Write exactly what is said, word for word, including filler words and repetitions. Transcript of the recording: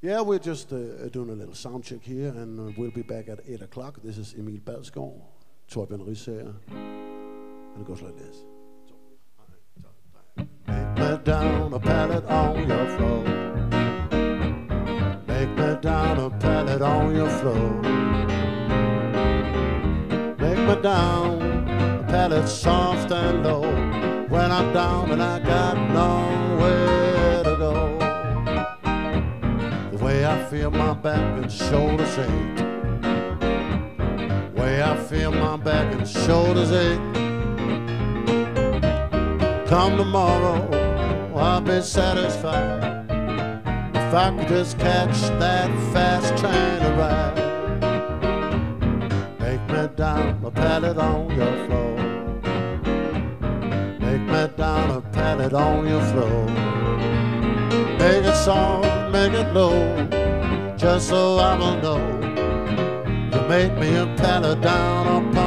Yeah, we're just uh, doing a little sound check here, and uh, we'll be back at eight o'clock. This is Emil Balsgaard, Torbjørn Risager, and it goes like this. Make me down a pallet on your floor. Make me down a pallet on your floor. Make me down a pallet soft and low. When I'm down and I got nowhere to go. The way I feel my back and shoulders ache. The way I feel my back and shoulders ache. Come tomorrow, I'll be satisfied if I could just catch that fast train to ride. Make me down a pallet on your floor. Make me down a pallet on your floor. Make it soft, make it low, just so I will know. You make me a pallet down upon